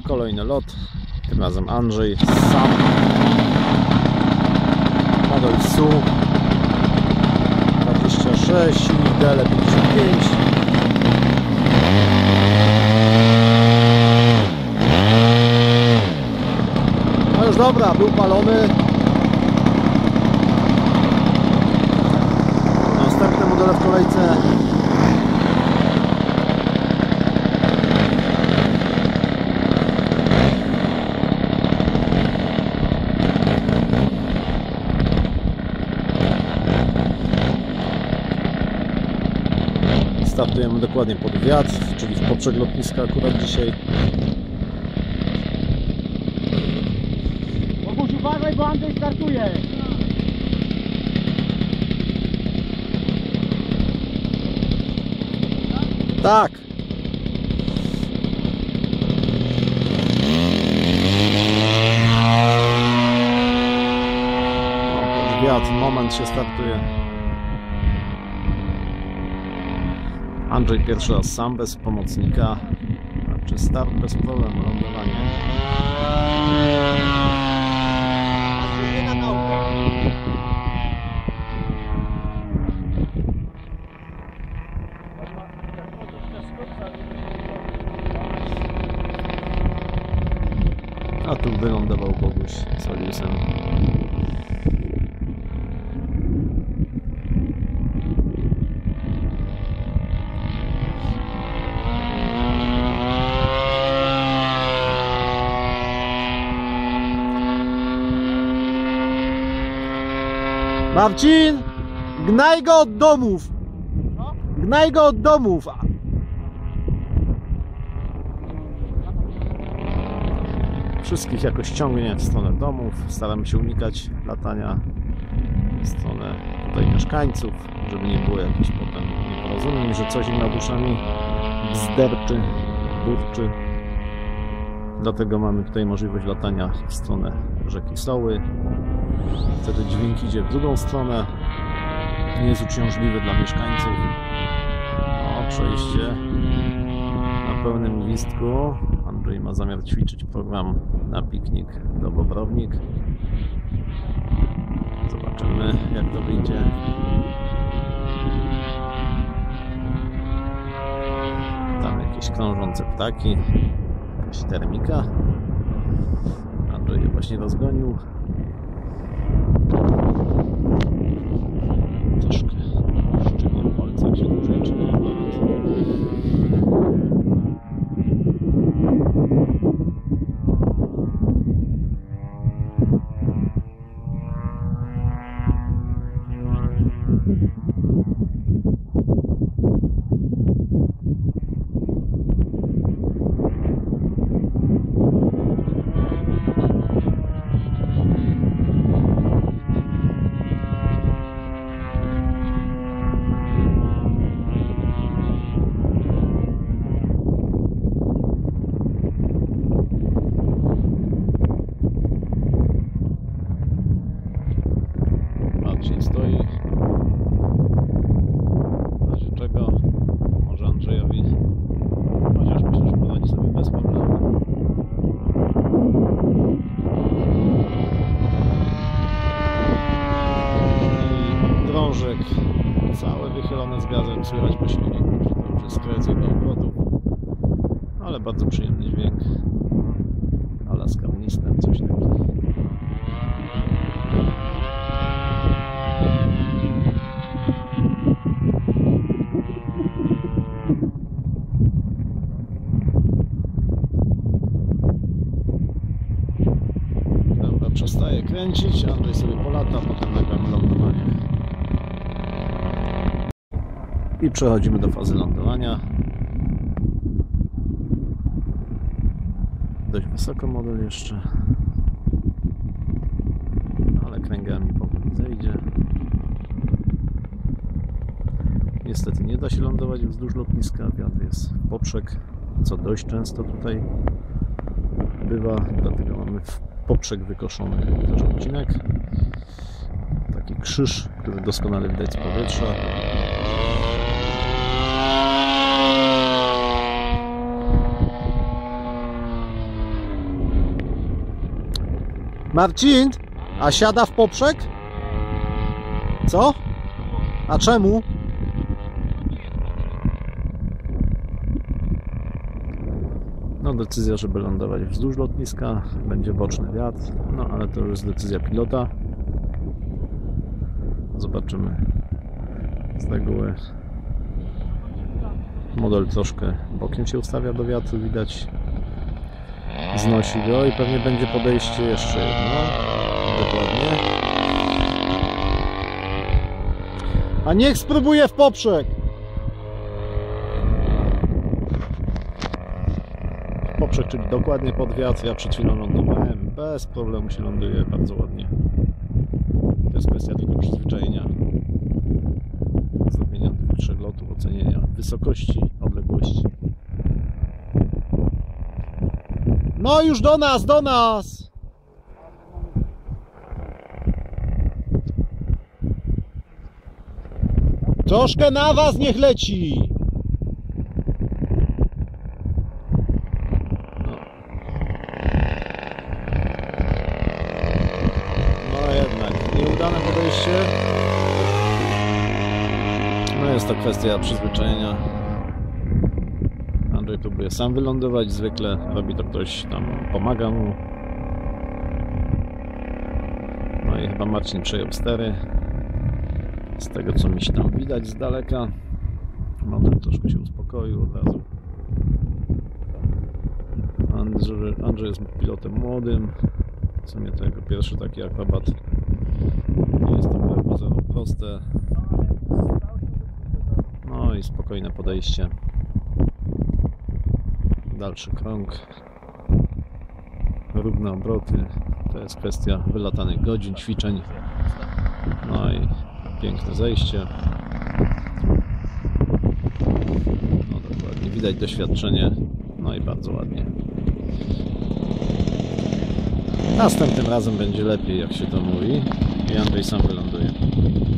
Kolejny lot, tym razem Andrzej sam, model SU 26, silnik DL55. No już dobra, był palony. Następne modele w kolejce. Startujemy dokładnie pod wiatr, czyli w poprzek lotniska akurat dzisiaj. Boguś, uważaj, bo Andrzej startuje. Tak! Pod wiatr, moment się startuje. Andrzej pierwszy raz sam, bez pomocnika. Znaczy start bez problemu, lądowanie. A tu wylądował Boguś z Oliusem. Marcin! Gnaj go od domów! Gnaj go od domów! Wszystkich jakoś ciągnie w stronę domów. Staramy się unikać latania w stronę tutaj mieszkańców, żeby nie było jakichś potem nieporozumień, że coś im nad uszami bzderczy, burczy. Dlatego mamy tutaj możliwość latania w stronę rzeki Soły. Wtedy dźwięk idzie w drugą stronę. Nie jest uciążliwy dla mieszkańców. O, przejście na pełnym gwizdku. Andrzej ma zamiar ćwiczyć program na piknik do Bobrownik. Zobaczymy, jak to wyjdzie. Tam jakieś krążące ptaki, jakaś termika. Andrzej je właśnie rozgonił. Troszkę szczypnie w palcach się dłużej trzyma. Stoi. W razie czego może Andrzejowi, chociaż myślę, że poradzi sobie bez problemu. I drążek cały wychylony z gazem, słychać po silniku, że to już jest krecek do obrotu, ale bardzo przyjemny dźwięk, ala z kamnistem, coś takiego. Przestaje kręcić, Andrzej sobie polata, potem nagramy lądowanie. I przechodzimy do fazy lądowania. Dość wysoko model jeszcze, ale kręgami powoli zejdzie. Niestety nie da się lądować wzdłuż lotniska, wiatr jest w poprzek, co dość często tutaj bywa, dlatego mamy w poprzek wykoszony też odcinek. Taki krzyż, który doskonale widać z powietrza. Marcin, a siada w poprzek? Co? A czemu? No decyzja, żeby lądować wzdłuż lotniska, będzie boczny wiatr, no ale to już jest decyzja pilota. Zobaczymy z reguły. Model troszkę bokiem się ustawia do wiatru, widać. Znosi go i pewnie będzie podejście jeszcze jedno. Dokładnie. A niech spróbuje w poprzek! Poprzek, czyli dokładnie pod wiatr. Ja przed chwilą lądowałem. Bez problemu się ląduje bardzo ładnie. To jest kwestia tylko przyzwyczajenia. Zrobienia tych 3 lotów, ocenienia wysokości, odległości. No już do nas, do nas! Troszkę na was niech leci! No jednak, nieudane podejście. No jest to kwestia przyzwyczajenia. Andrzej próbuje sam wylądować, zwykle robi to ktoś tam, pomaga mu. No i chyba Marcin przejął stery. Z tego co mi się tam widać z daleka. Model troszkę się uspokoił od razu. Andrzej jest pilotem młodym. W sumie to jego pierwszy taki akrobat. Nie jest to pozorom proste. No i spokojne podejście. Dalszy krąg. Równe obroty. To jest kwestia wylatanych godzin, ćwiczeń. No i piękne zejście. No dokładnie. Widać doświadczenie. No i bardzo ładnie. Następnym razem będzie lepiej, jak się to mówi. I Andrzej sam wyląduje.